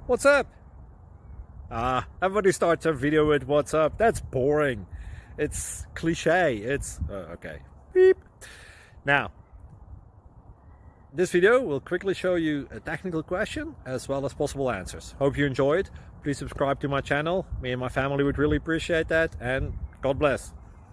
What's up? Everybody starts a video with what's up. That's boring. It's cliche. It's okay. Beep. Now, this video will quickly show you a technical question as well as possible answers. Hope you enjoyed. Please subscribe to my channel. Me and my family would really appreciate that, and God bless.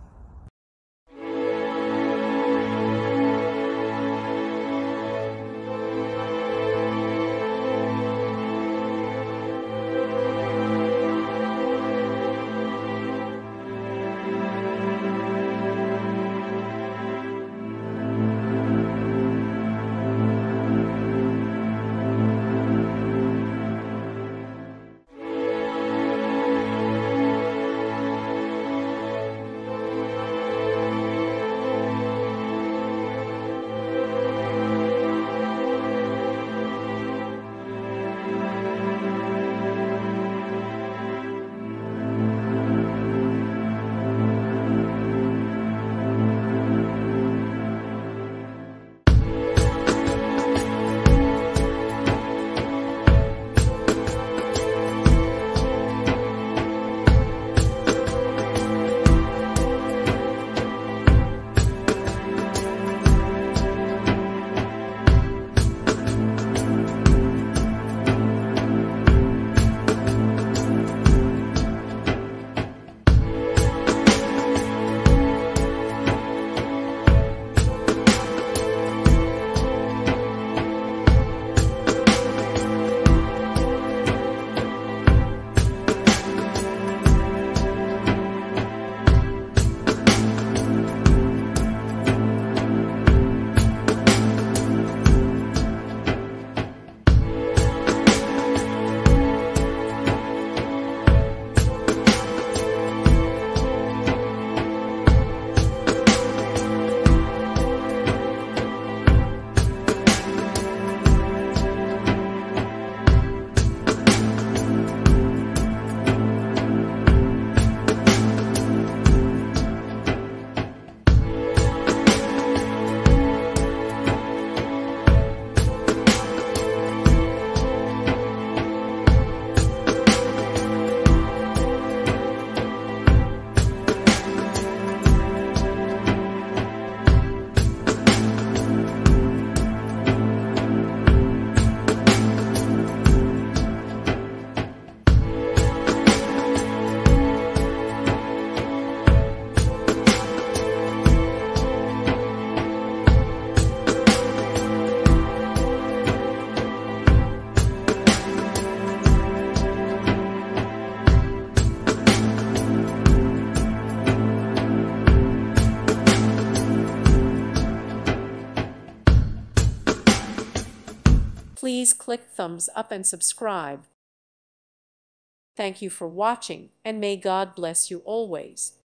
Please click thumbs up and subscribe. Thank you for watching, and may God bless you always.